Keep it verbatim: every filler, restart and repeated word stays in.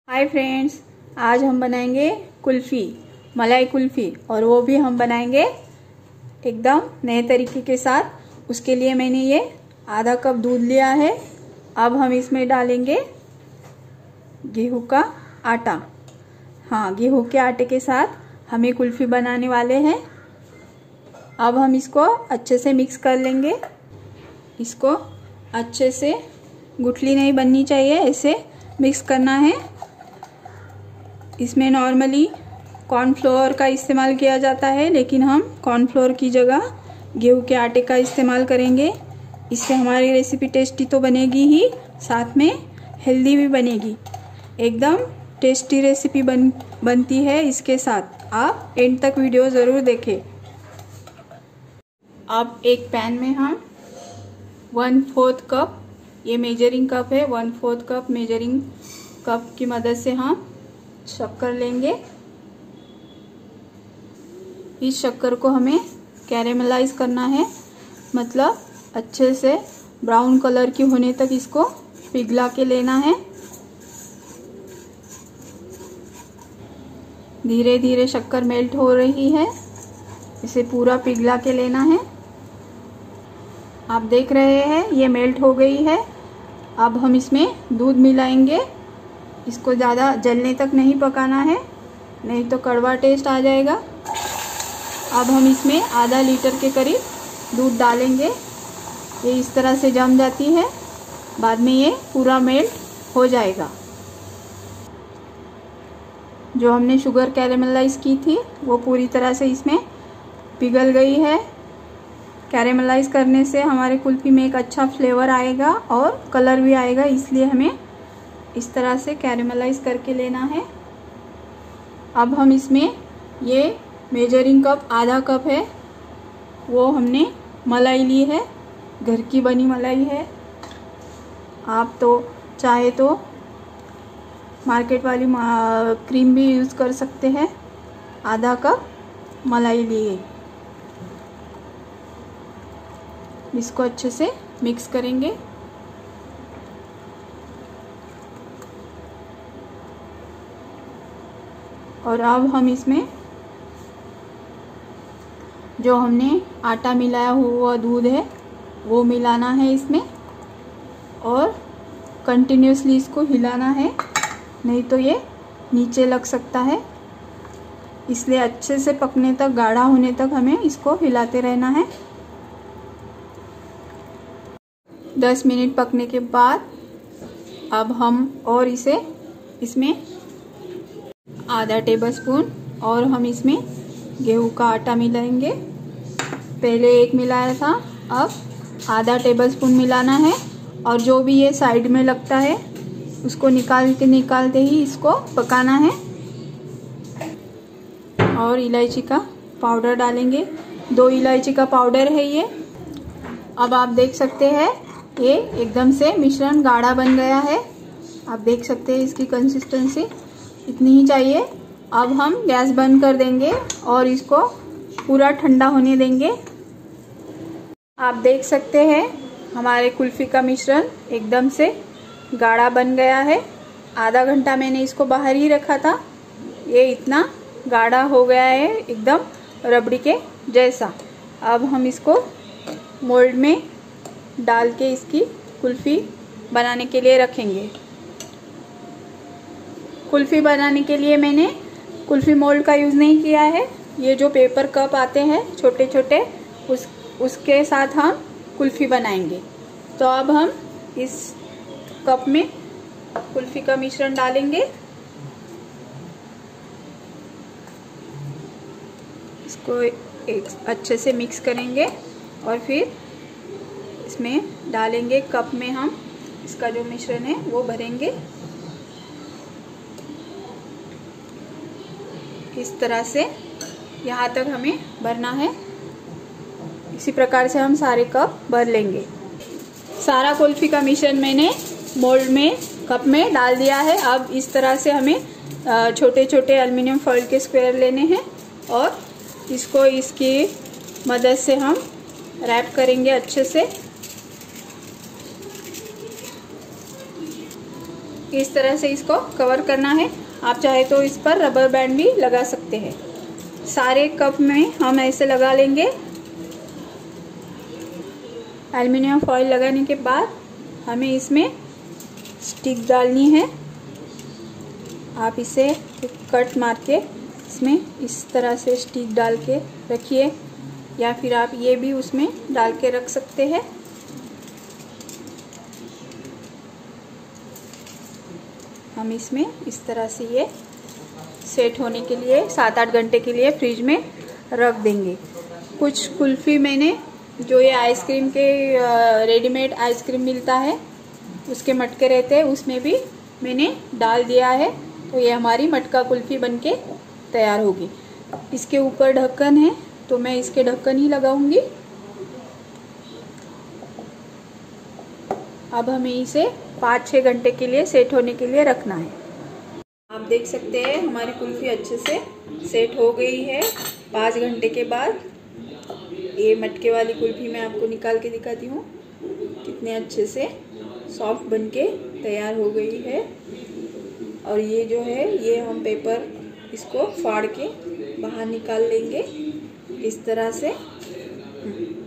Hi friends, आज हम बनाएंगे कुल्फ़ी, मलाई कुल्फ़ी, और वो भी हम बनाएंगे एकदम नए तरीके के साथ। उसके लिए मैंने ये आधा कप दूध लिया है। अब हम इसमें डालेंगे गेहूं का आटा। हाँ, गेहूं के आटे के साथ हम ये कुल्फ़ी बनाने वाले हैं। अब हम इसको अच्छे से मिक्स कर लेंगे। इसको अच्छे से, गुठली नहीं बननी चाहिए, ऐसे मिक्स करना है। इसमें नॉर्मली कॉर्नफ्लोर का इस्तेमाल किया जाता है, लेकिन हम कॉर्नफ्लोर की जगह गेहूं के आटे का इस्तेमाल करेंगे। इससे हमारी रेसिपी टेस्टी तो बनेगी ही, साथ में हेल्दी भी बनेगी। एकदम टेस्टी रेसिपी बन बनती है इसके साथ। आप एंड तक वीडियो ज़रूर देखें। अब एक पैन में हम वन फोर्थ कप, ये मेजरिंग कप है, one fourth cup measuring cup की मदद से हम शक्कर लेंगे। इस शक्कर को हमें कैरेमलाइज करना है, मतलब अच्छे से ब्राउन कलर की होने तक इसको पिघला के लेना है। धीरे धीरे शक्कर मेल्ट हो रही है, इसे पूरा पिघला के लेना है। आप देख रहे हैं ये मेल्ट हो गई है। अब हम इसमें दूध मिलाएंगे। इसको ज़्यादा जलने तक नहीं पकाना है, नहीं तो कड़वा टेस्ट आ जाएगा। अब हम इसमें आधा लीटर के करीब दूध डालेंगे। ये इस तरह से जम जाती है, बाद में ये पूरा मेल्ट हो जाएगा। जो हमने शुगर कैरेमलाइज की थी वो पूरी तरह से इसमें पिघल गई है। कैरेमलाइज करने से हमारे कुल्फ़ी में एक अच्छा फ्लेवर आएगा और कलर भी आएगा, इसलिए हमें इस तरह से कैरेमलाइज करके लेना है। अब हम इसमें ये मेजरिंग कप, आधा कप है, वो हमने मलाई ली है, घर की बनी मलाई है। आप तो चाहे तो मार्केट वाली क्रीम भी यूज़ कर सकते हैं। आधा कप मलाई लिए, इसको अच्छे से मिक्स करेंगे। और अब हम इसमें जो हमने आटा मिलाया हुआ दूध है वो मिलाना है इसमें, और कंटिन्यूसली इसको हिलाना है, नहीं तो ये नीचे लग सकता है। इसलिए अच्छे से पकने तक, गाढ़ा होने तक हमें इसको हिलाते रहना है। दस मिनट पकने के बाद अब हम और इसे इसमें आधा टेबलस्पून और हम इसमें गेहूं का आटा मिलाएंगे। पहले एक मिलाया था, अब आधा टेबलस्पून मिलाना है। और जो भी ये साइड में लगता है उसको निकालते निकालते ही इसको पकाना है। और इलायची का पाउडर डालेंगे, दो इलायची का पाउडर है ये। अब आप देख सकते हैं ये एकदम से मिश्रण गाढ़ा बन गया है। आप देख सकते हैं इसकी कंसिस्टेंसी इतनी ही चाहिए। अब हम गैस बंद कर देंगे और इसको पूरा ठंडा होने देंगे। आप देख सकते हैं हमारे कुल्फ़ी का मिश्रण एकदम से गाढ़ा बन गया है। आधा घंटा मैंने इसको बाहर ही रखा था, ये इतना गाढ़ा हो गया है, एकदम रबड़ी के जैसा। अब हम इसको मोल्ड में डाल के इसकी कुल्फ़ी बनाने के लिए रखेंगे। कुल्फ़ी बनाने के लिए मैंने कुल्फ़ी मोल्ड का यूज़ नहीं किया है। ये जो पेपर कप आते हैं छोटे छोटे, उस उसके साथ हम कुल्फ़ी बनाएंगे। तो अब हम इस कप में कुल्फ़ी का मिश्रण डालेंगे। इसको एक अच्छे से मिक्स करेंगे और फिर इसमें डालेंगे। कप में हम इसका जो मिश्रण है वो भरेंगे। इस तरह से यहाँ तक हमें भरना है। इसी प्रकार से हम सारे कप भर लेंगे। सारा कुल्फ़ी का मिश्रण मैंने मोल्ड में, कप में डाल दिया है। अब इस तरह से हमें छोटे छोटे एल्युमिनियम फॉइल के स्क्वायर लेने हैं और इसको इसकी मदद से हम रैप करेंगे अच्छे से। इस तरह से इसको कवर करना है। आप चाहे तो इस पर रबर बैंड भी लगा सकते हैं। सारे कप में हम ऐसे लगा लेंगे। एल्युमिनियम फॉइल लगाने के बाद हमें इसमें स्टिक डालनी है। आप इसे एक कट मार के इसमें इस तरह से स्टिक डाल के रखिए, या फिर आप ये भी उसमें डाल के रख सकते हैं। हम इसमें इस तरह से ये सेट होने के लिए सात आठ घंटे के लिए फ्रिज में रख देंगे। कुछ कुल्फ़ी मैंने जो ये आइसक्रीम के रेडीमेड आइसक्रीम मिलता है उसके मटके रहते हैं, उसमें भी मैंने डाल दिया है। तो ये हमारी मटका कुल्फ़ी बनके तैयार होगी। इसके ऊपर ढक्कन है तो मैं इसके ढक्कन ही लगाऊंगी। अब हमें इसे पाँच छः घंटे के लिए सेट होने के लिए रखना है। आप देख सकते हैं हमारी कुल्फ़ी अच्छे से सेट हो गई है। पाँच घंटे के बाद ये मटके वाली कुल्फ़ी मैं आपको निकाल के दिखाती हूँ कितने अच्छे से सॉफ्ट बनके तैयार हो गई है। और ये जो है ये हम पेपर इसको फाड़ के बाहर निकाल लेंगे इस तरह से।